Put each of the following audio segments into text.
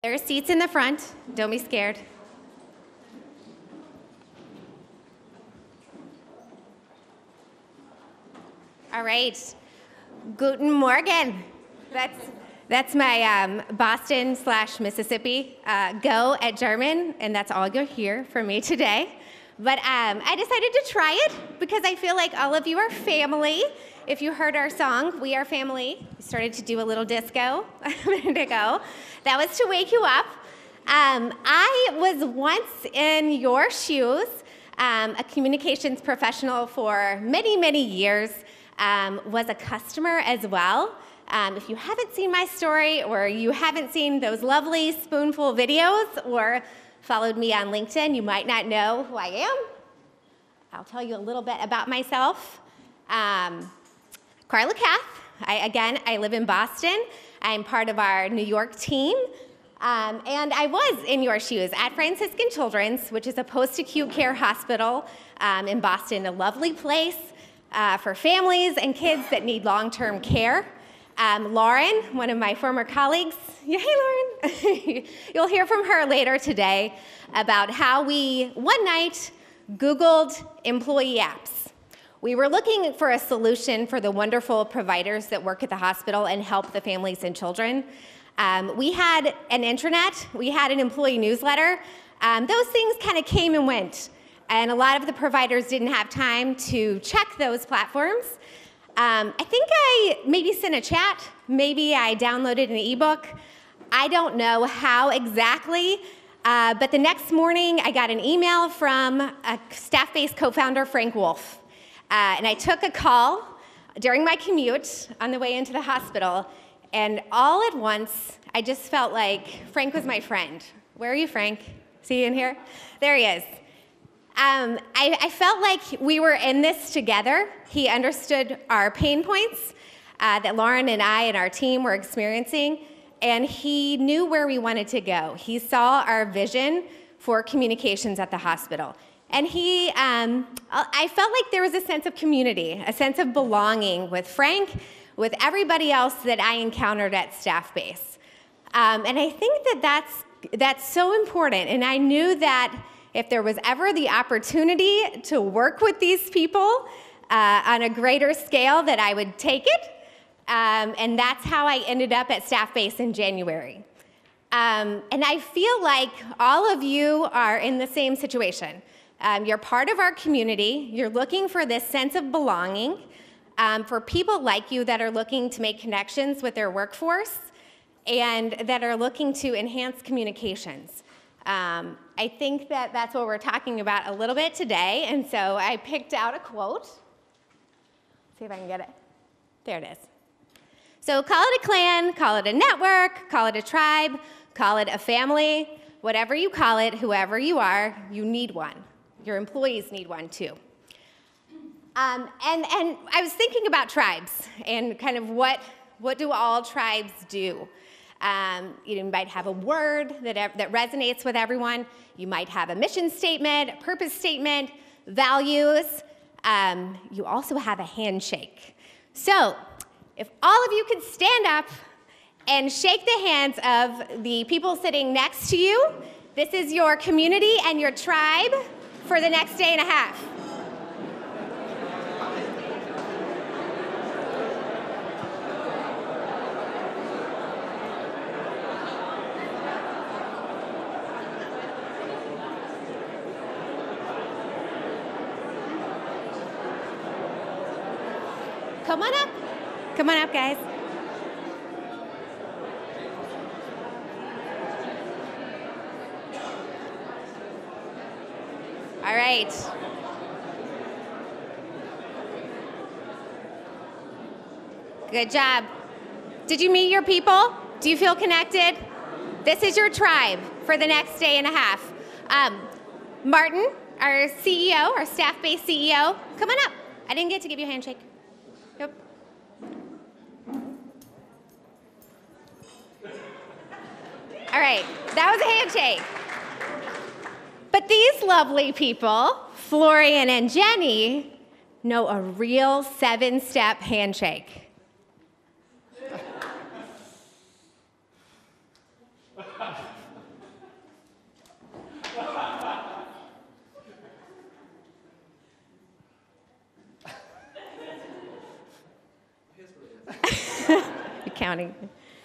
There are seats in the front. Don't be scared. All right. Guten Morgen. That's my Boston/Mississippi go at German, and that's all you'll hear from me today. But I decided to try it because I feel like all of you are family. If you heard our song, We Are Family, we started to do a little disco a minute ago. That was to wake you up. I was once in your shoes, a communications professional for many, many years, was a customer as well. If you haven't seen my story or you haven't seen those lovely Spoonful videos or followed me on LinkedIn, you might not know who I am. I'll tell you a little bit about myself. Carla Kath. I live in Boston. I'm part of our New York team. And I was in your shoes at Franciscan Children's, which is a post-acute care hospital in Boston, a lovely place for families and kids that need long-term care. Lauren, one of my former colleagues, hey Lauren, you'll hear from her later today about how we, one night, Googled employee apps. We were looking for a solution for the wonderful providers that work at the hospital and help the families and children. We had an intranet, we had an employee newsletter. Those things kind of came and went, and a lot of the providers didn't have time to check those platforms. I think I maybe sent a chat, maybe I downloaded an ebook. I don't know how exactly, but the next morning I got an email from a Staffbase co-founder, Frank Wolf. And I took a call during my commute on the way into the hospital, and all at once, I just felt like Frank was my friend. Where are you, Frank? See you in here? There he is. I felt like we were in this together. He understood our pain points that Lauren and I and our team were experiencing, and he knew where we wanted to go. He saw our vision for communications at the hospital. And I felt like there was a sense of community, a sense of belonging with Frank, with everybody else that I encountered at Staffbase. And I think that that's so important. And I knew that if there was ever the opportunity to work with these people on a greater scale, that I would take it. And that's how I ended up at Staffbase in January. And I feel like all of you are in the same situation. You're part of our community. You're looking for this sense of belonging, for people like you that are looking to make connections with their workforce and that are looking to enhance communications. I think that that's what we're talking about a little bit today, and so I picked out a quote. See if I can get it. There it is. So call it a clan, call it a network, call it a tribe, call it a family, whatever you call it, whoever you are, you need one. Your employees need one too. And I was thinking about tribes and kind of what do all tribes do? You might have a word that resonates with everyone. You might have a mission statement, a purpose statement, values. You also have a handshake. So if all of you could stand up and shake the hands of the people sitting next to you, this is your community and your tribe for the next day and a half. Come on up. Come on up, guys. All right. Good job. Did you meet your people? Do you feel connected? This is your tribe for the next day and a half. Martin, our CEO, our Staffbase CEO, come on up. I didn't get to give you a handshake. Yep. All right, that was a handshake. But these lovely people, Florian and Jenny, know a real 7-step handshake. counting.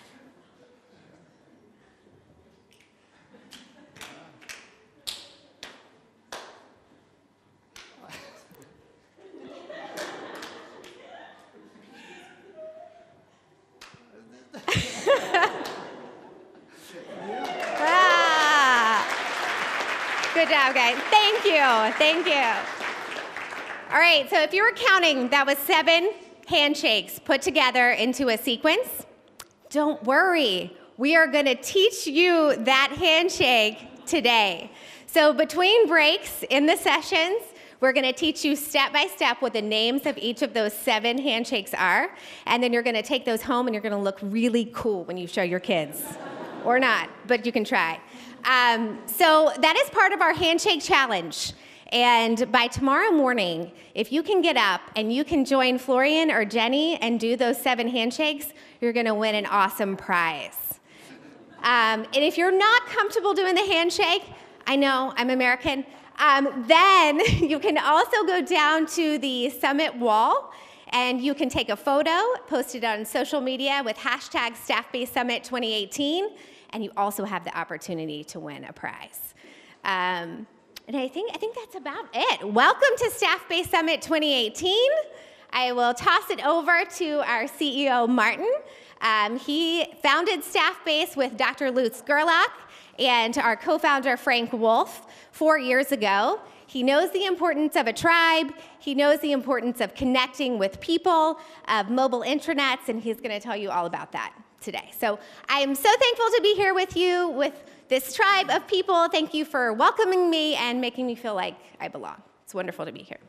Good job, guys. Thank you. Thank you. All right, so if you were counting, that was 7 handshakes put together into a sequence. Don't worry. We are going to teach you that handshake today. So between breaks in the sessions, we're going to teach you step by step what the names of each of those 7 handshakes are. And then you're going to take those home and you're going to look really cool when you show your kids. Or not, but you can try. So that is part of our handshake challenge. And by tomorrow morning, if you can get up and you can join Florian or Jenny and do those 7 handshakes, you're going to win an awesome prize. And if you're not comfortable doing the handshake, I know, I'm American, then you can also go down to the summit wall and you can take a photo, post it on social media with hashtag Staff-Based Summit 2018, and you also have the opportunity to win a prize. And I think that's about it. Welcome to Staff-Based Summit 2018. I will toss it over to our CEO, Martin. He founded Staff-Based with Dr. Lutz Gerlach and our co-founder, Frank Wolf, 4 years ago. He knows the importance of a tribe. He knows the importance of connecting with people, of mobile intranets, and he's going to tell you all about that today. So I am so thankful to be here with you, with this tribe of people. Thank you for welcoming me and making me feel like I belong. It's wonderful to be here.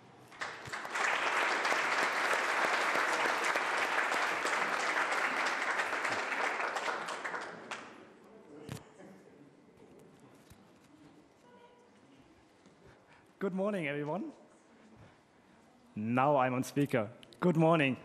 Good morning, everyone. Now I'm on speaker. Good morning.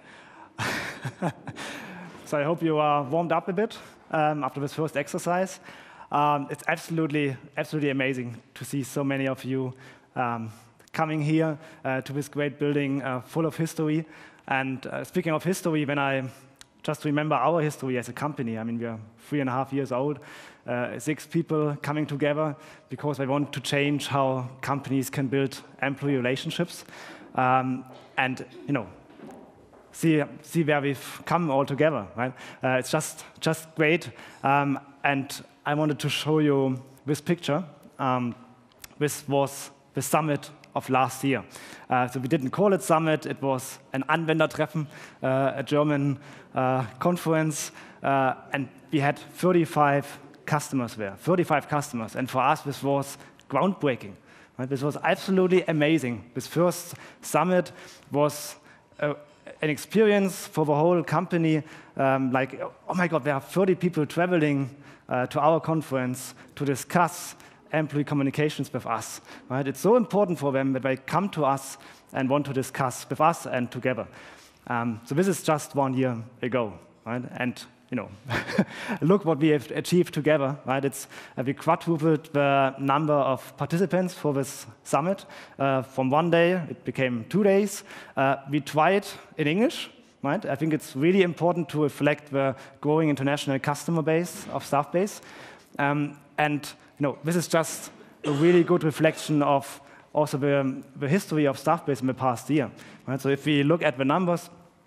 So I hope you are warmed up a bit after this first exercise. It's absolutely amazing to see so many of you coming here to this great building full of history. And speaking of history, when I just remember our history as a company, I mean, we are 3.5 years old, 6 people coming together because they want to change how companies can build employee relationships. And, you know, see where we've come all together, right? It's just great. And I wanted to show you this picture. This was the summit of last year. So we didn't call it summit. It was an Anwendertreffen, a German conference. And we had 35 customers there, 35 customers. And for us, this was groundbreaking. Right? This was absolutely amazing. This first summit was an experience for the whole company, like, oh my God, there are 30 people traveling to our conference to discuss employee communications with us. Right? It's so important for them that they come to us and want to discuss with us and together. So this is just 1 year ago, right? And you know, look what we have achieved together, right? We quadrupled the number of participants for this summit. From 1 day, it became 2 days. We tried in English, right? I think it's really important to reflect the growing international customer base of Staff-Based. And you know, this is just a really good reflection of also the history of Staff-Based in the past year, right? So if we look at the numbers,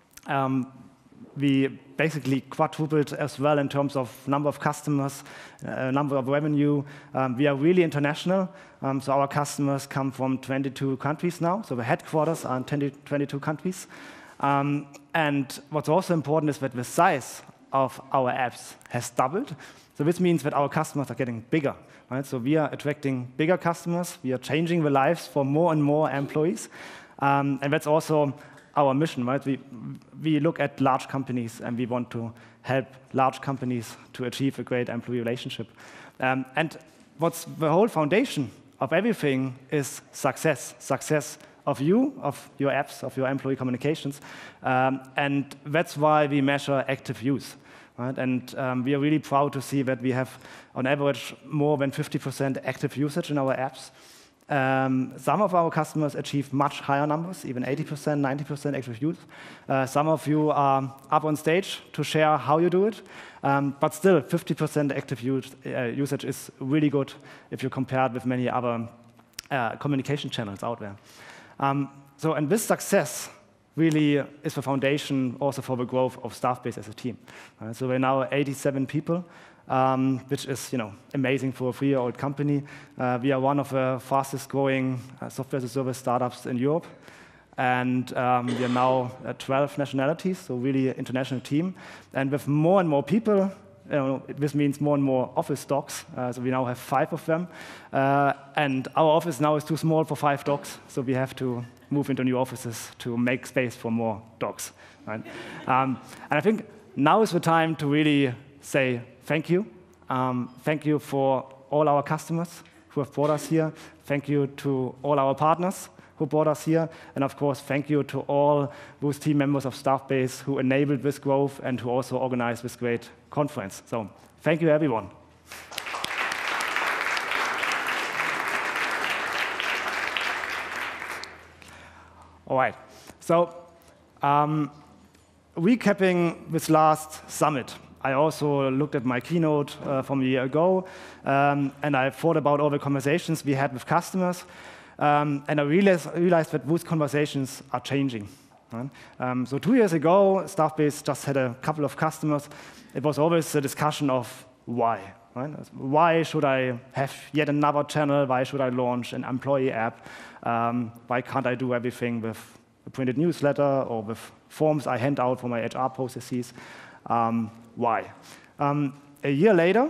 we basically quadrupled as well in terms of number of customers, number of revenue. We are really international. So our customers come from 22 countries now. So the headquarters are in 22 countries. And what's also important is that the size of our apps has doubled. So this means that our customers are getting bigger. Right? So we are attracting bigger customers. We are changing the lives for more and more employees. And that's also our mission, right? We look at large companies and we want to help large companies to achieve a great employee relationship. And what's the whole foundation of everything is success. Success of you, of your apps, of your employee communications. And that's why we measure active use. Right? And we are really proud to see that we have, on average, more than 50% active usage in our apps. Some of our customers achieve much higher numbers, even 80%, 90% active use. Some of you are up on stage to share how you do it, but still 50% active usage is really good if you compare it with many other communication channels out there. And this success really is the foundation also for the growth of Staffbase as a team. So we're now 87 people, which is amazing for a 3-year-old company. We are one of the fastest growing software as a service startups in Europe. And we are now 12 nationalities, so really an international team. And with more and more people, this means more and more office docs. So we now have 5 of them. And our office now is too small for 5 docs, so we have to move into new offices to make space for more docs. Right? And I think now is the time to really say thank you. Thank you for all our customers who have brought us here. Thank you to all our partners who brought us here. And of course, thank you to all those team members of Staffbase who enabled this growth and who also organized this great conference. So thank you, everyone. All right. So recapping this last summit, I also looked at my keynote from a year ago, and I thought about all the conversations we had with customers, and I realized that those conversations are changing. Right? So 2 years ago, Staffbase just had a couple of customers. It was always a discussion of why. Right? Why should I have yet another channel? Why should I launch an employee app? Why can't I do everything with a printed newsletter or with forms I hand out for my HR processes? Why? A year later,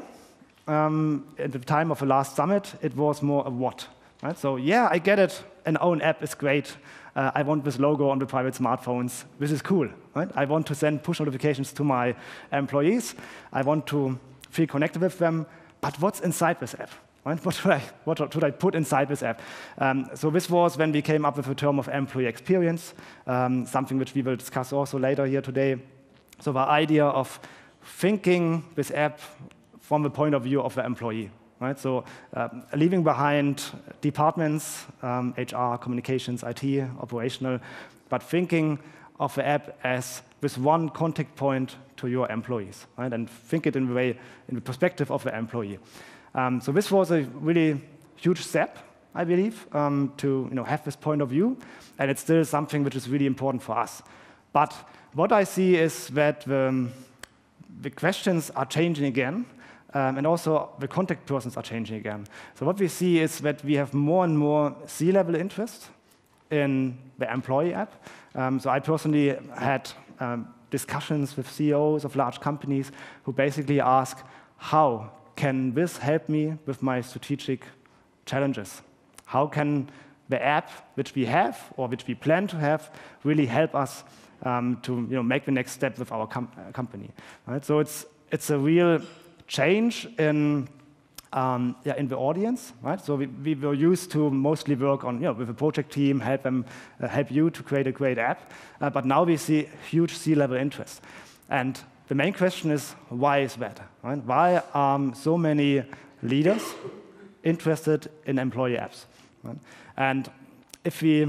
at the time of the last summit, it was more a what. Right? So yeah, I get it. An own app is great. I want this logo on the private smartphones. This is cool. Right? I want to send push notifications to my employees. I want to feel connected with them. But what's inside this app? Right? What should I put inside this app? So this was when we came up with the term of employee experience, something which we will discuss also later here today. So the idea of thinking this app from the point of view of the employee. Right? So leaving behind departments, HR, communications, IT, operational, but thinking of the app as this one contact point to your employees, right? And think it in the perspective of the employee. So this was a really huge step, I believe, to have this point of view, and it's still something which is really important for us. But what I see is that the questions are changing again, and also the contact persons are changing again. So what we see is that we have more and more C-level interest in the employee app. So I personally had discussions with CEOs of large companies who basically ask, how can this help me with my strategic challenges? How can the app which we have or which we plan to have really help us to make the next step with our company? Right? So it's a real change in the audience, right? So we were used to mostly work on with a project team, help you to create a great app, but now we see huge C-level interest. And the main question is, why is that? Right? Why are so many leaders interested in employee apps? Right? And if we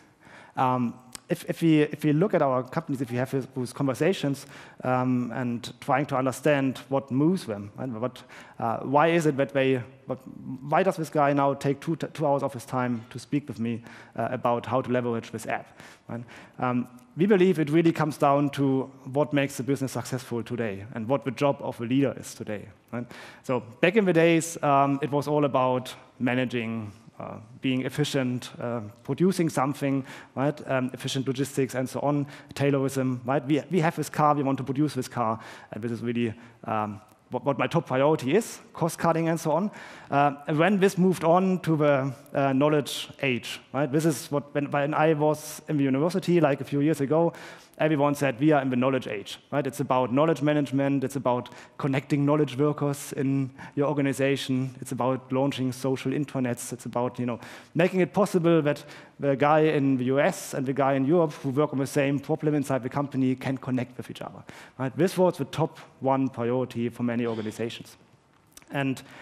look at our companies, if we have those conversations and trying to understand what moves them, right? Why is it that why does this guy now take 2 hours of his time to speak with me about how to leverage this app? Right? We believe it really comes down to what makes the business successful today and what the job of a leader is today. Right? So back in the days, it was all about managing, being efficient, producing something, right? Efficient logistics and so on, Taylorism, right? We have this car, we want to produce this car, and this is really what my top priority is, cost cutting and so on. And when this moved on to the knowledge age, right? This is when I was in the university, like a few years ago, everyone said we are in the knowledge age, right? It's about knowledge management, it's about connecting knowledge workers in your organization, it's about launching social intranets, it's about making it possible that the guy in the US and the guy in Europe who work on the same problem inside the company can connect with each other. Right? This was the top one priority for many organizations. And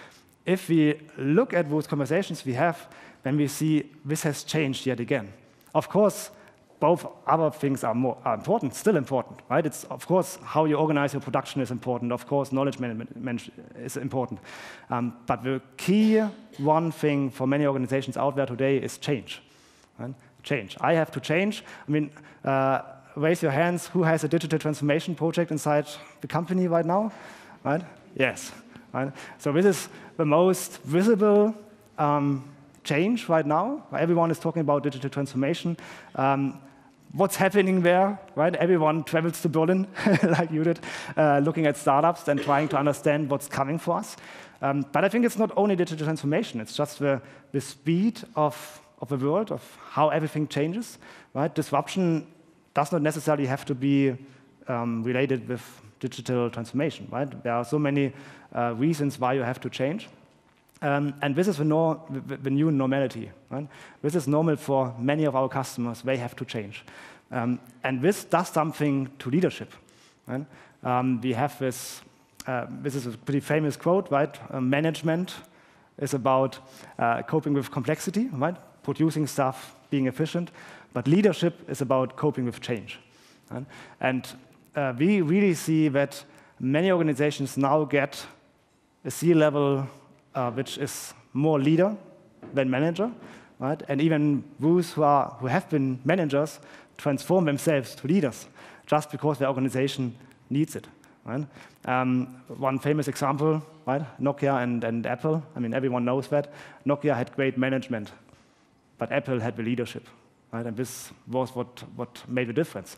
if we look at those conversations we have, then we see this has changed yet again. Of course, both other things are important, still important, right? It's, of course, how you organize your production is important. Of course, knowledge management is important. But the key one thing for many organizations out there today is change. Right? Change. I have to change. I mean, raise your hands. Who has a digital transformation project inside the company right now? Right? Yes. Right? So this is the most visible change right now. Everyone is talking about digital transformation. What's happening there, right? Everyone travels to Berlin, like you did, looking at startups and trying to understand what's coming for us. But I think it's not only digital transformation, it's just the speed of the world, of how everything changes, right? Disruption does not necessarily have to be related with digital transformation, right? There are so many reasons why you have to change. And this is the new normality. Right? This is normal for many of our customers. They have to change. And this does something to leadership. Right? We have this is a pretty famous quote, right? Management is about coping with complexity, right? Producing stuff, being efficient. But leadership is about coping with change. Right? And we really see that many organizations now get a C-level which is more leader than manager, right? And even those who have been managers transform themselves to leaders just because their organization needs it. Right? One famous example, right? Nokia and Apple. I mean, everyone knows that Nokia had great management, but Apple had the leadership, right? And this was what made the difference.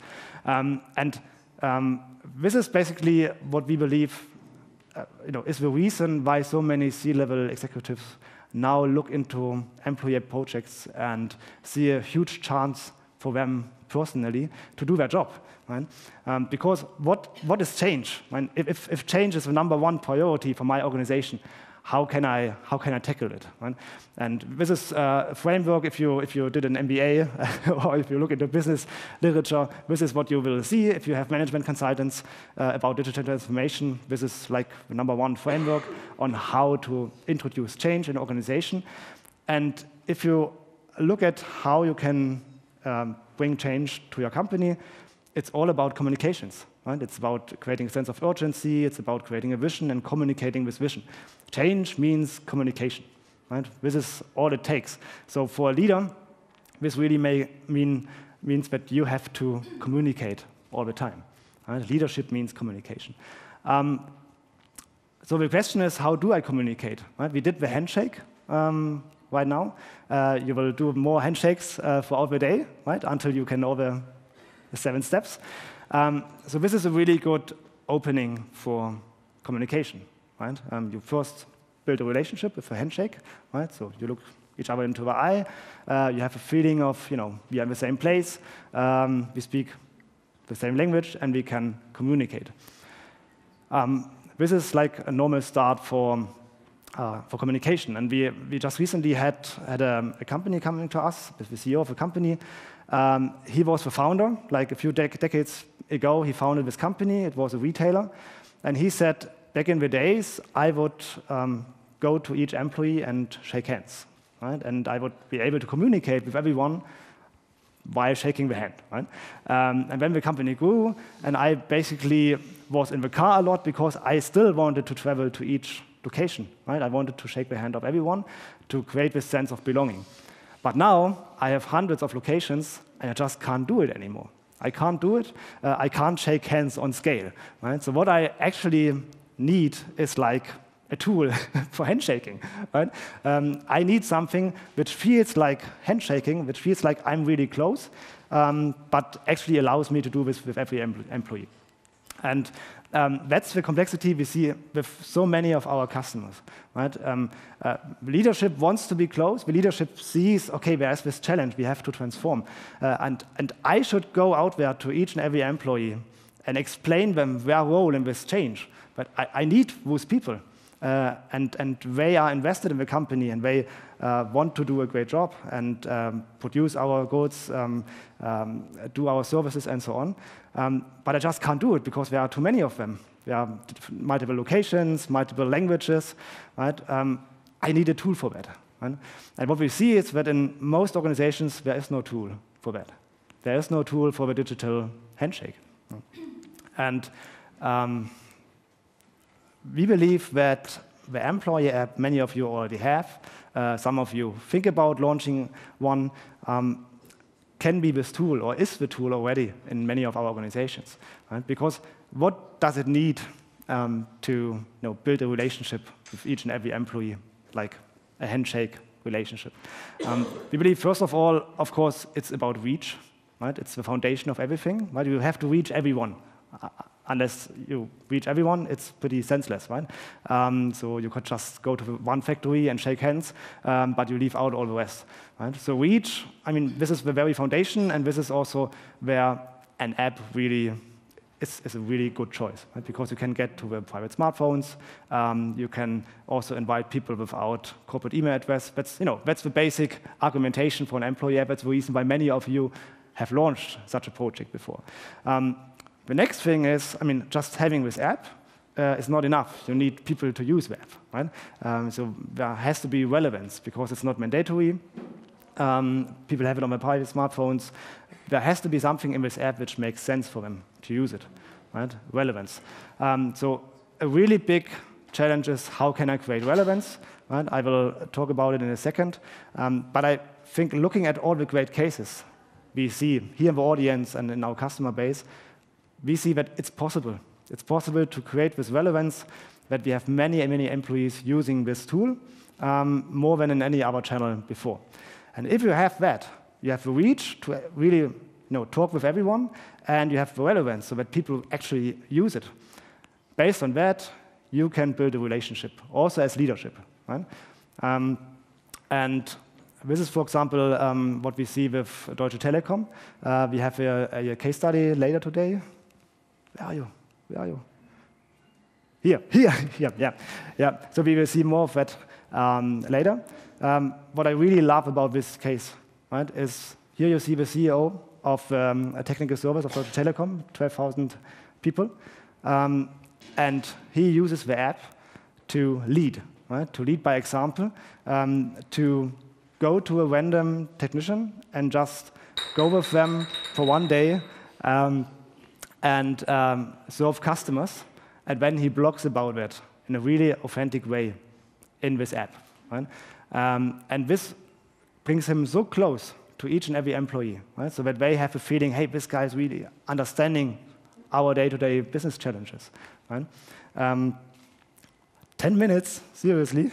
This is basically what we believe. Is the reason why so many C-level executives now look into employee projects and see a huge chance for them personally to do their job. Right? Because what is change? Right? If change is the #1 priority for my organization, how can I tackle it? Right? And this is a framework. If you did an MBA or if you look into business literature, this is what you will see. If you have management consultants about digital transformation, this is like the #1 framework on how to introduce change in an organization. And if you look at how you can bring change to your company, it's all about communications. Right? It's about creating a sense of urgency. It's about creating a vision and communicating this vision. Change means communication. Right? This is all it takes. So for a leader, this really means that you have to communicate all the time. Right? Leadership means communication. So the question is, how do I communicate? Right? We did the handshake right now. You will do more handshakes throughout the day, right? Until you can know the 7 steps. So this is a really good opening for communication, right? You first build a relationship with a handshake, right? So you look each other into the eye. You have a feeling of, we are in the same place. We speak the same language, and we can communicate. This is like a normal start for communication. And we just recently had a company coming to us, the CEO of a company. He was the founder. Like a few decades ago, he founded this company. It was a retailer. And he said, back in the days, I would go to each employee and shake hands. Right? And I would be able to communicate with everyone while shaking the hand. Right? And then the company grew, and I basically was in the car a lot because I still wanted to travel to each location. Right? I wanted to shake the hand of everyone to create this sense of belonging. But now I have hundreds of locations, and I just can't do it anymore. I can't do it. I can't shake hands on scale. Right? So what I actually need is like a tool for handshaking. Right? I need something which feels like handshaking, which feels like I'm really close, but actually allows me to do this with every employee. And that's the complexity we see with so many of our customers. Right? Leadership wants to be close. The leadership sees, okay, there's this challenge we have to transform. And I should go out there to each and every employee and explain them their role in this change. But I need those people. And they are invested in the company, and they want to do a great job and produce our goods, do our services, and so on. But I just can't do it because there are too many of them. There are multiple locations, multiple languages, right? I need a tool for that. Right? And what we see is that in most organizations, there is no tool for that. There is no tool for the digital handshake. And we believe that the employee app, many of you already have, some of you think about launching one, can be this tool or is the tool already in many of our organizations. Right? Because what does it need to build a relationship with each and every employee, like a handshake relationship? We believe, first of all, of course, it's about reach. Right? It's the foundation of everything. Right? You have to reach everyone. Unless you reach everyone, it's pretty senseless, right? So you could just go to one factory and shake hands, but you leave out all the rest, right? So reach, I mean, this is the very foundation, and this is also where an app really is a really good choice, right? Because you can get to the private smartphones. You can also invite people without corporate email address. That's the basic argumentation for an employee app. That's the reason why many of you have launched such a project before. The next thing is, I mean, just having this app is not enough. You need people to use the app, right? So there has to be relevance because it's not mandatory. People have it on their private smartphones. There has to be something in this app which makes sense for them to use it, right? Relevance. So a really big challenge is how can I create relevance, right? I will talk about it in a second. But I think looking at all the great cases we see here in the audience and in our customer base, we see that it's possible. It's possible to create this relevance, that we have many, many employees using this tool, more than in any other channel before. And if you have that, you have the reach to really talk with everyone, and you have the relevance so that people actually use it. Based on that, you can build a relationship, also as leadership. Right? And this is, for example, what we see with Deutsche Telekom. We have a case study later today. Where are you? Where are you? Here, yeah. So we will see more of that later. What I really love about this case, right, is here you see the CEO of a technical service of Deutsche Telekom, 12,000 people, and he uses the app to lead, right? To lead by example, to go to a random technician and just go with them for one day. And serve customers, and then he blogs about it in a really authentic way in this app. Right? And this brings him so close to each and every employee, right? So that they have a feeling, hey, this guy is really understanding our day-to-day business challenges. Right? 10 minutes, seriously?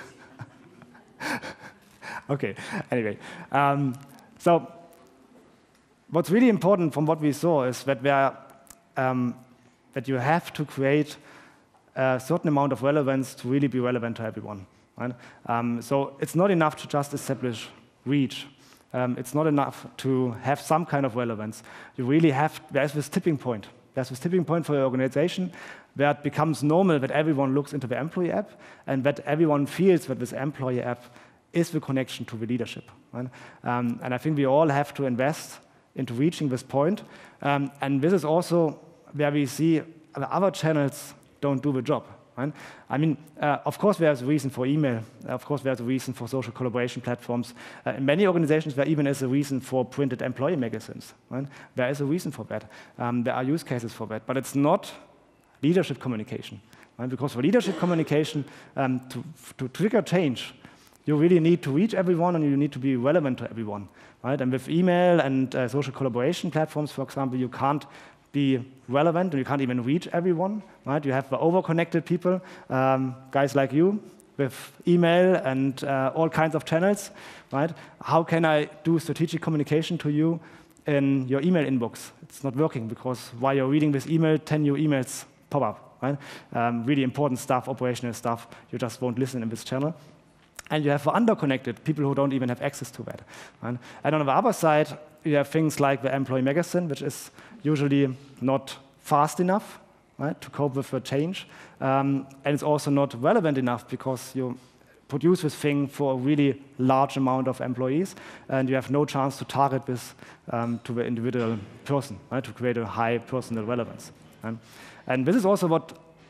Okay, anyway. So what's really important from what we saw is that that you have to create a certain amount of relevance to really be relevant to everyone. Right? So it's not enough to just establish reach. It's not enough to have some kind of relevance. You really there's this tipping point. There's this tipping point for your organization where it becomes normal that everyone looks into the employee app and that everyone feels that this employee app is the connection to the leadership. Right? And I think we all have to invest into reaching this point. And this is also where we see other channels don't do the job. Right? I mean, of course, there's a reason for email. Of course, there's a reason for social collaboration platforms. In many organizations, there even is a reason for printed employee magazines. Right? There is a reason for that. There are use cases for that. But it's not leadership communication. Right? Because for leadership communication, to trigger change, you really need to reach everyone and you need to be relevant to everyone. Right? And with email and social collaboration platforms, for example, you can't be relevant and you can't even reach everyone. Right? You have the over-connected people, guys like you, with email and all kinds of channels. Right? How can I do strategic communication to you in your email inbox? It's not working because while you're reading this email, 10 new emails pop up. Right? Really important stuff, operational stuff. You just won't listen in this channel. And you have the underconnected, people who don't even have access to that. Right? And on the other side, you have things like the employee magazine, which is usually not fast enough, right, to cope with the change. And it's also not relevant enough because you produce this thing for a really large amount of employees, and you have no chance to target this to the individual person, right, to create a high personal relevance. Right? And this is also what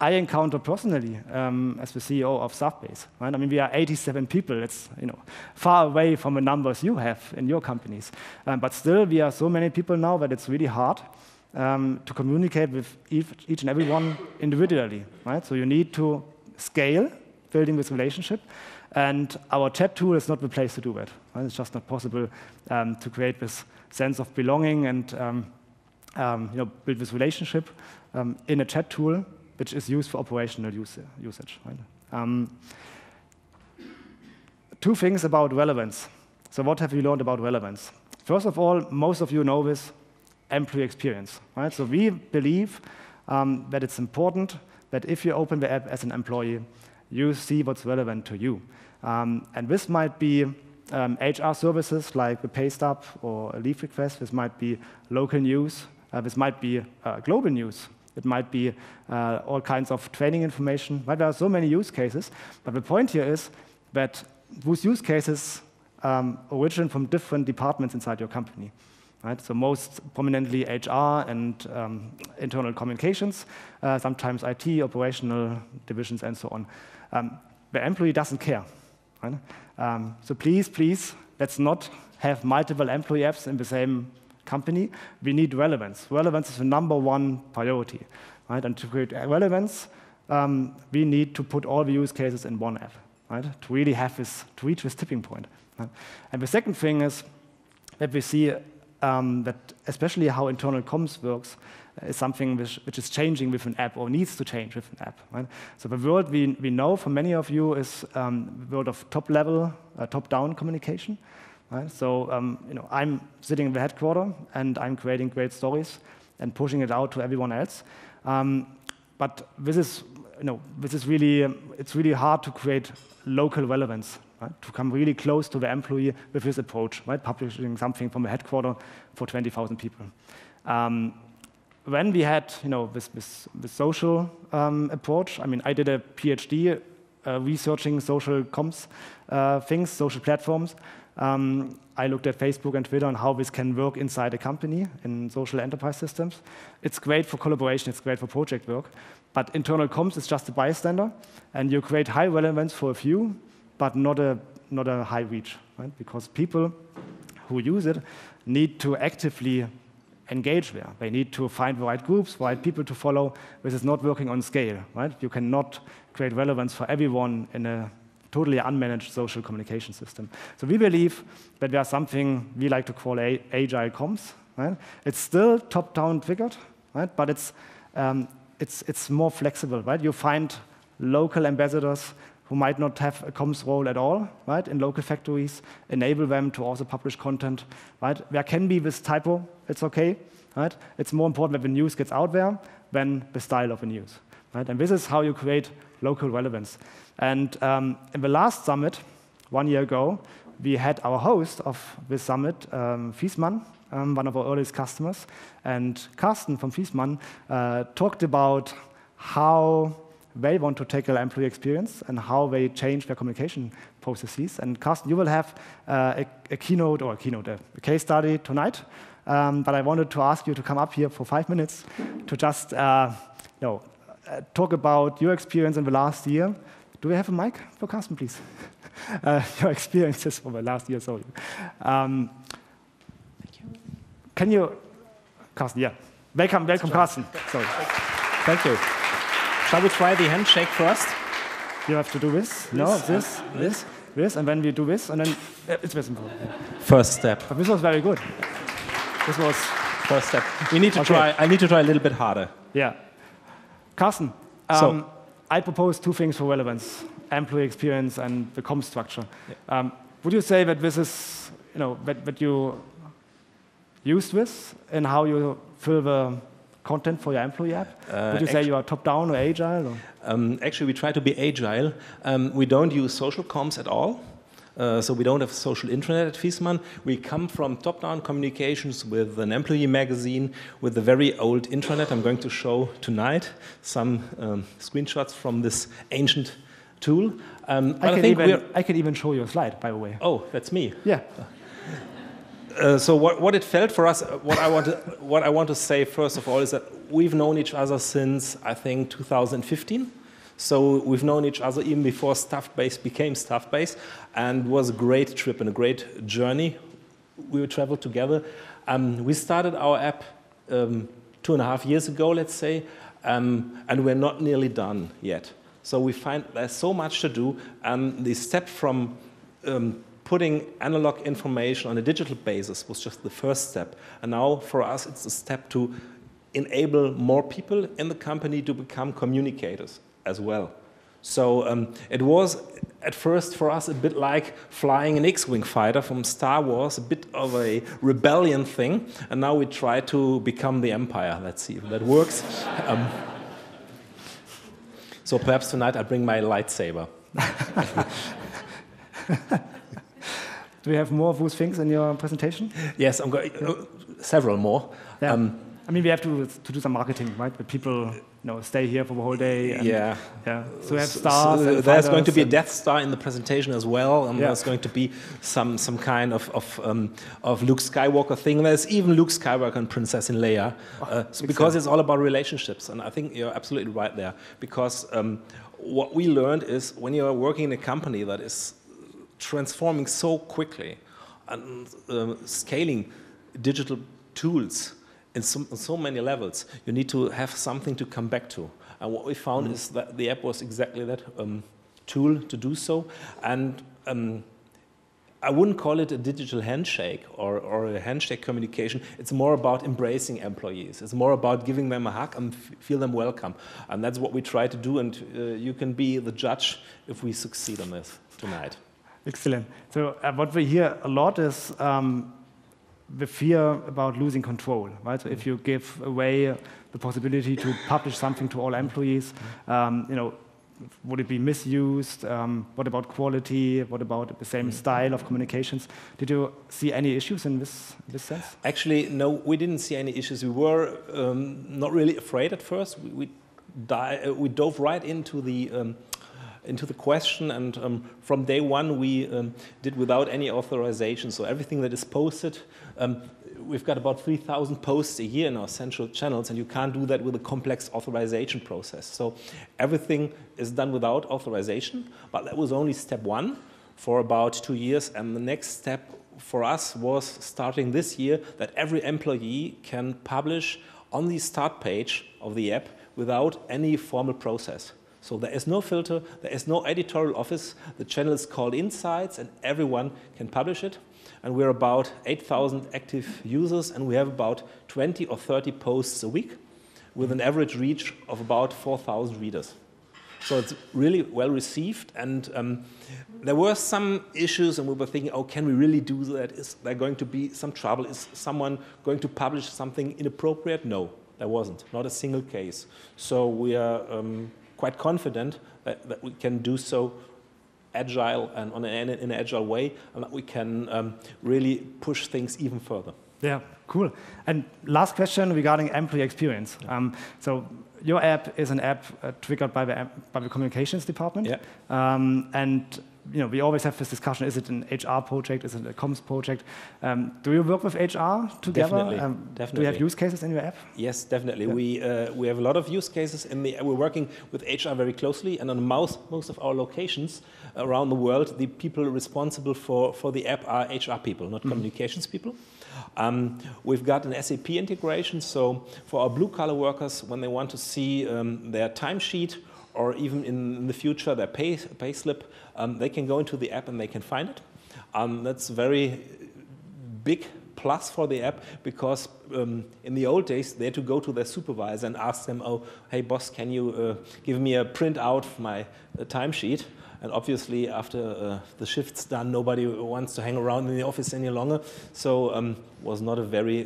I encounter personally as the CEO of Subbase. Right? I mean, we are 87 people. It's far away from the numbers you have in your companies. But still, we are so many people now that it's really hard to communicate with each and every one individually. Right? So you need to scale, building this relationship. And our chat tool is not the place to do that. Right? It's just not possible to create this sense of belonging and build this relationship in a chat tool, which is used for operational usage. Right? Two things about relevance. So what have we learned about relevance? First of all, most of you know this, employee experience. Right? So we believe that it's important that if you open the app as an employee, you see what's relevant to you. And this might be HR services like the pay stub or a leave request. This might be local news. This might be global news. It might be all kinds of training information. Right? There are so many use cases. But the point here is that those use cases originate from different departments inside your company. Right? So most prominently HR and internal communications, sometimes IT, operational divisions, and so on. The employee doesn't care. Right? So please, let's not have multiple employee apps in the same company. We need relevance. Relevance is the #1 priority. Right? And to create relevance, we need to put all the use cases in one app, right? To really have this, to reach this tipping point. Right? And the second thing is that we see that especially how internal comms works is something which is changing with an app or needs to change with an app. Right? So the world we know for many of you is the world of top-level, top-down communication. Right? So I'm sitting in the headquarters and I'm creating great stories and pushing it out to everyone else. But this is really, it's really hard to create local relevance. Right? To come really close to the employee with this approach, right? Publishing something from the headquarters for 20,000 people. When we had this social approach, I mean, I did a PhD researching social comms things, social platforms. I looked at Facebook and Twitter and how this can work inside a company in social enterprise systems. It's great for collaboration, it's great for project work, but internal comms is just a bystander, and you create high relevance for a few, but not a high reach, right? Because people who use it need to actively engage there. They need to find the right groups, the right people to follow. This is not working on scale, right? You cannot create relevance for everyone in a totally unmanaged social communication system. So we believe that there's something we like to call agile comms. Right? It's still top-down triggered, right? But it's more flexible, right? You find local ambassadors who might not have a comms role at all, right? In local factories, enable them to also publish content, right? There can be this typo, it's okay, right? It's more important that the news gets out there than the style of the news, right? And this is how you create local relevance. And in the last summit, 1 year ago, we had our host of this summit, Viessmann, one of our earliest customers, and Carsten from Viessmann talked about how they want to tackle employee experience and how they change their communication processes. And Carsten, you will have a case study tonight. But I wanted to ask you to come up here for 5 minutes to just talk about your experience in the last year. Do we have a mic for Carsten, please? Your experiences for the last year, sorry. Thank you. Can you, Carsten, yeah. Welcome, Carsten. Sorry. Thank you. Shall we try the handshake first? You have to do this. No, this, and then we do this, and then it's this important. First step. But this was very good. This was first step. We need to try. I need to try a little bit harder. Yeah. Carsten, I propose 2 things for relevance: employee experience and the comms structure. Yeah. Would you say that this is, that you use this in how you fill the content for your employee app? Would you say you are top-down or agile? Or? Actually, we try to be agile. We don't use social comms at all. So we don't have social intranet at Viessmann. We come from top-down communications with an employee magazine, with a very old intranet. I'm going to show tonight some screenshots from this ancient tool. I can even show you a slide, by the way. Oh, that's me. Yeah. So what it felt for us, what I want to say first of all is that we've known each other since, I think, 2015. So we've known each other even before Staffbase became Staffbase, and it was a great trip and a great journey. We traveled together. We started our app 2.5 years ago, let's say, and we're not nearly done yet. So we find there's so much to do, and the step from putting analog information on a digital basis was just the first step. And now for us, it's a step to enable more people in the company to become communicators as well. So it was at first for us a bit like flying an X-Wing fighter from Star Wars, a bit of a rebellion thing, and now we try to become the Empire. Let's see if that works. So perhaps tonight I bring my lightsaber. Do you have more of those things in your presentation? Yes, I'm going several more. Yeah. I mean, we have to do some marketing, right? But people, stay here for the whole day. And, yeah. So we have stars. So there's going to be a Death Star in the presentation as well, and there's going to be some kind of Luke Skywalker thing. There's even Luke Skywalker and Princess Leia, because it's all about relationships. And I think you're absolutely right there, because what we learned is when you're working in a company that is transforming so quickly and scaling digital tools in so many levels, you need to have something to come back to. And what we found is that the app was exactly that tool to do so. And I wouldn't call it a digital handshake or a handshake communication. It's more about embracing employees. It's more about giving them a hug and feel them welcome. And that's what we try to do. And you can be the judge if we succeed on this tonight. Excellent. So what we hear a lot is the fear about losing control, right? So if you give away the possibility to publish something to all employees, would it be misused? What about quality? What about the same style of communications? Did you see any issues in this sense? Actually, no, we didn't see any issues. We were not really afraid at first. We dove right into the question, and from day one we did without any authorization. So everything that is posted, we've got about 3,000 posts a year in our central channels, and you can't do that with a complex authorization process. So everything is done without authorization, but that was only step one for about 2 years, and the next step for us was starting this year that every employee can publish on the start page of the app without any formal process. So there is no filter, there is no editorial office, the channel is called Insights and everyone can publish it. And we're about 8,000 active users, and we have about 20 or 30 posts a week with an average reach of about 4,000 readers. So it's really well received, and there were some issues, and we were thinking, oh, can we really do that? Is there going to be some trouble? Is someone going to publish something inappropriate? No, there wasn't, not a single case. So we are quite confident that we can do so agile and in an agile way, and that we can really push things even further. Yeah, cool. And last question regarding employee experience. So your app is an app triggered by the communications department. Yeah. And we always have this discussion: is it an HR project? Is it a comms project? Do you work with HR together? Definitely. Do you have use cases in your app? Yes, definitely. Yeah. We have a lot of use cases in the. We're working with HR very closely, and on most of our locations around the world, the people responsible for the app are HR people, not communications people. We've got an SAP integration, so for our blue-collar workers, when they want to see their timesheet or even in the future their pay slip, they can go into the app and they can find it. That's a very big plus for the app, because in the old days they had to go to their supervisor and ask them, oh, hey boss, can you give me a printout of my timesheet? And obviously, after the shift's done, nobody wants to hang around in the office any longer. So it was not a very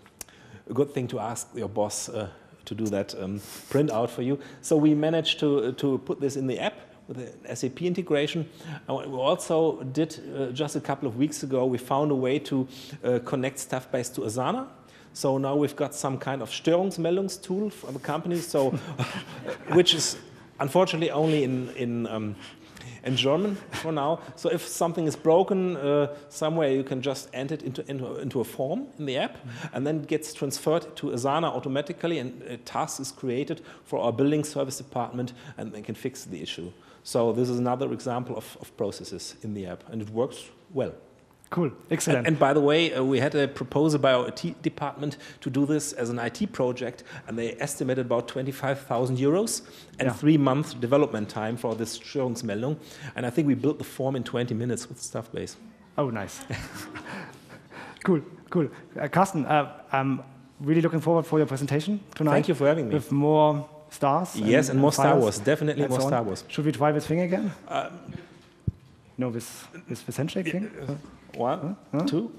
good thing to ask your boss to do that printout for you. So we managed to put this in the app with the SAP integration. And what we also did just a couple of weeks ago, we found a way to connect Staffbase to Asana. So now we've got some kind of Störungsmeldungstool for the company, so which is unfortunately only in In German for now. So if something is broken somewhere, you can just enter it into a form in the app, and then it gets transferred to Asana automatically, and a task is created for our building service department, and they can fix the issue. So this is another example of processes in the app, and it works well. Cool, excellent. And by the way, we had a proposal by our IT department to do this as an IT project, and they estimated about 25,000 euros and 3-month development time for this Störungsmeldung. And I think we built the form in 20 minutes with Stuffbase. Oh, nice. Cool, cool. Carsten, I'm really looking forward for your presentation tonight. Thank you for having me. With more stars. Yes, and more Star Wars. Definitely more Star Wars. Should we try this thing again? No, this handshake thing? 1, 2.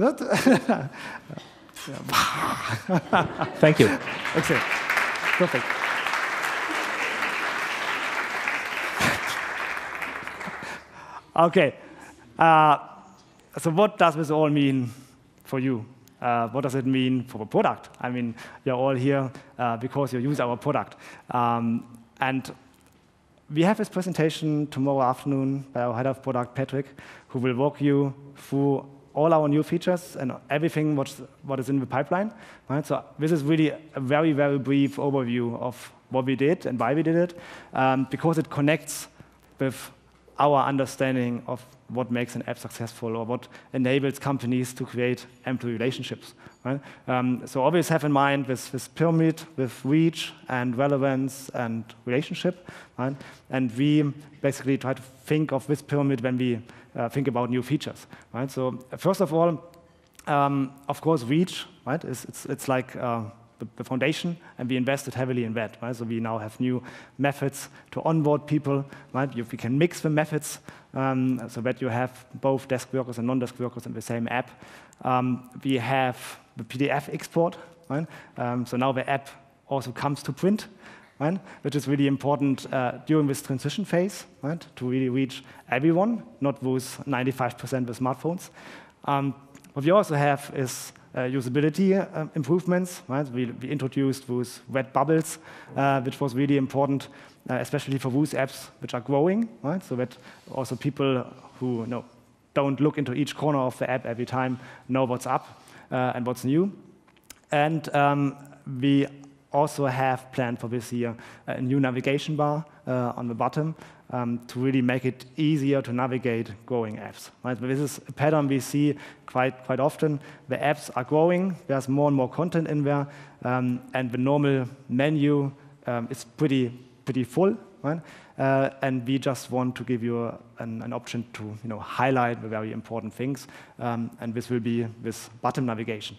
Thank you. Excellent. Perfect. Okay. So what does this all mean for you? What does it mean for the product? I mean, you're all here because you use our product. And we have this presentation tomorrow afternoon by our head of product, Patrick, who will walk you through all our new features and everything what is in the pipeline. Right? So this is really a very, very brief overview of what we did and why we did it, because it connects with our understanding of what makes an app successful or what enables companies to create employee relationships. Right? So always have in mind this pyramid with reach and relevance and relationship. Right? And we basically try to think of this pyramid when we think about new features. Right? So first of all, of course, reach. Right? It's like the foundation, and we invested heavily in that. Right? So we now have new methods to onboard people. Right? We can mix the methods so that you have both desk workers and non-desk workers in the same app. We have the PDF export. Right? So now the app also comes to print, right? Which is really important during this transition phase, right? To really reach everyone, not those 95% with smartphones. What we also have is usability improvements. Right? We introduced those red bubbles, which was really important, especially for those apps which are growing, right? So that also people who don't look into each corner of the app every time know what's up and what's new. And we also have planned for this year a new navigation bar on the bottom to really make it easier to navigate growing apps. Right? This is a pattern we see quite often. The apps are growing, there's more and more content in there, and the normal menu is pretty full. Right? And we just want to give you an option to highlight the very important things, and this will be this bottom navigation.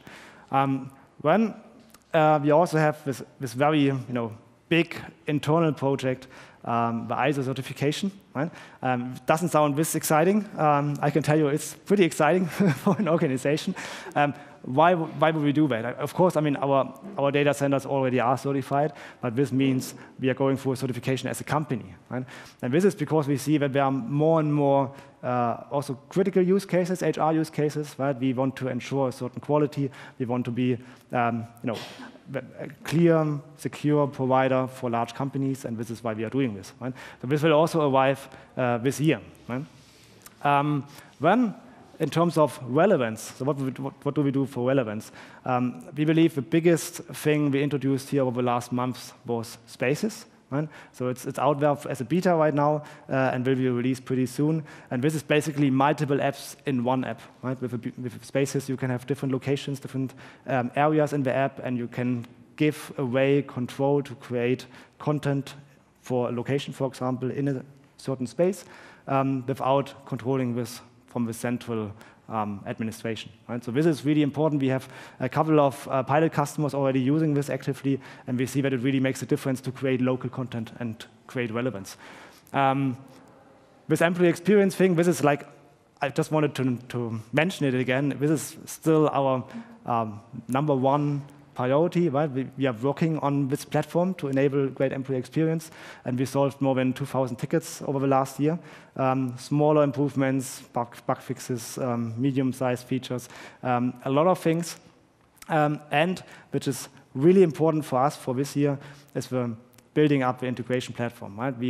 We also have this very big internal project, the ISO certification. Right? Doesn't sound this exciting. I can tell you it's pretty exciting for an organization. Why would we do that? Of course, I mean, our data centers already are certified, but this means we are going through a certification as a company. Right? And this is because we see that there are more and more also critical use cases, HR use cases. Right? We want to ensure a certain quality. We want to be a clear, secure provider for large companies, and this is why we are doing this. Right? So this will also arrive this year. Right? Then, in terms of relevance, so what do we do for relevance? We believe the biggest thing we introduced here over the last months was Spaces. Right? So it's out there as a beta right now and will be released pretty soon. And this is basically multiple apps in one app. Right? With Spaces, you can have different locations, different areas in the app, and you can give away control to create content for a location, for example, in a certain space without controlling this from the central administration. Right? So this is really important. We have a couple of pilot customers already using this actively, and we see that it really makes a difference to create local content and create relevance. This employee experience thing, this is like, I just wanted to mention it again. This is still our number one priority. Right? We are working on this platform to enable great employee experience, and we solved more than 2,000 tickets over the last year. Smaller improvements, bug fixes, medium-sized features, a lot of things. And which is really important for us for this year is the building up the integration platform. Right? We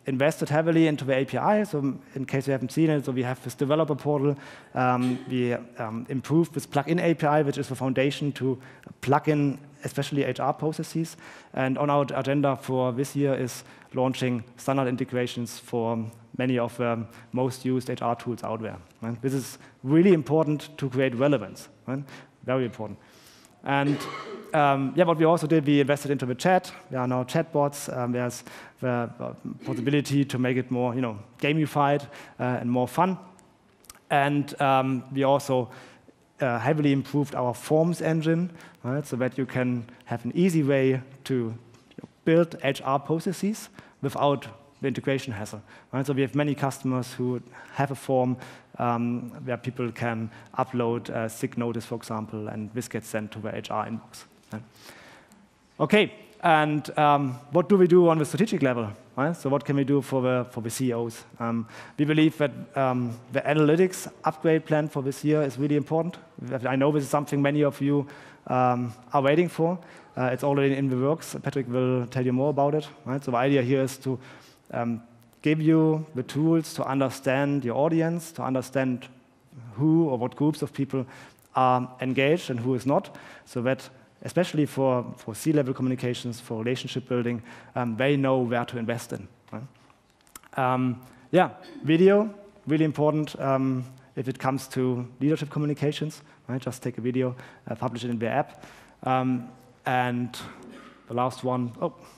invested heavily into the API. So in case you haven't seen it, so we have this developer portal. We improved this plugin API, which is the foundation to plug in especially HR processes. And on our agenda for this year is launching standard integrations for many of the most used HR tools out there. Right? This is really important to create relevance. Right? Very important. And what we also did, we invested into the chat. There are now chatbots. There's the possibility to make it more, gamified and more fun. And we also heavily improved our forms engine, right, so that you can have an easy way to build HR processes without the integration hassle. Right? So we have many customers who have a form where people can upload a sick notice, for example, and this gets sent to the HR inbox. Right? OK, and what do we do on the strategic level? Right? So what can we do for the CEOs? We believe that the analytics upgrade plan for this year is really important. I know this is something many of you are waiting for. It's already in the works. Patrick will tell you more about it. Right? So the idea here is to give you the tools to understand your audience, to understand who or what groups of people are engaged and who is not, so that especially for C-level communications, for relationship building, they know where to invest in. Right? Video, really important if it comes to leadership communications. Right? Just take a video, publish it in the app. And the last one,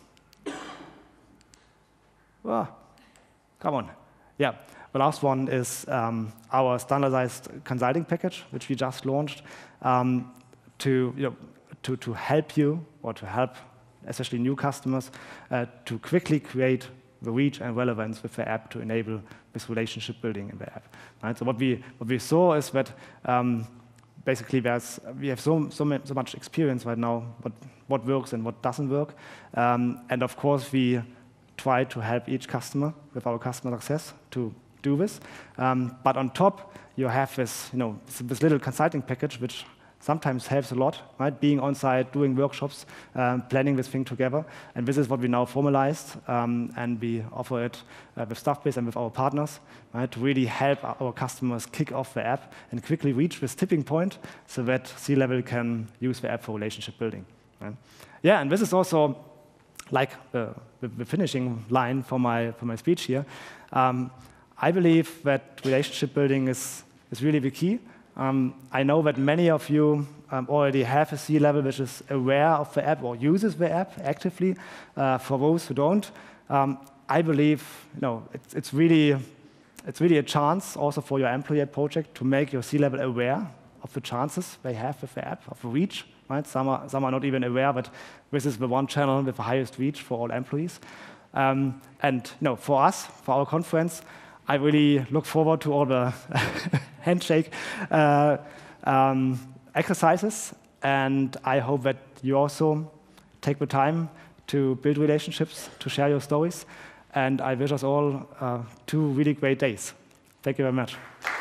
come on. Yeah, the last one is our standardized consulting package, which we just launched to help you, or to help especially new customers, to quickly create the reach and relevance with the app to enable this relationship building in the app. Right? So what we saw is that basically we have so much experience right now, what works and what doesn't work. And of course, we try to help each customer with our customer success to do this. But on top, you have this little consulting package, which sometimes helps a lot, right? Being on site, doing workshops, planning this thing together. And this is what we now formalized, and we offer it with Staffbase and with our partners, right? To really help our customers kick off the app and quickly reach this tipping point so that C-level can use the app for relationship building. Right? Yeah, and this is also like the finishing line for my speech here. I believe that relationship building is really the key. I know that many of you already have a C-level which is aware of the app or uses the app actively. For those who don't, I believe it's really a chance also for your employee project to make your C-level aware of the chances they have with the app, of the reach. Right? Some are not even aware that this is the one channel with the highest reach for all employees. And for us, for our conference, I really look forward to all the handshake exercises, and I hope that you also take the time to build relationships, to share your stories, and I wish us all 2 really great days. Thank you very much.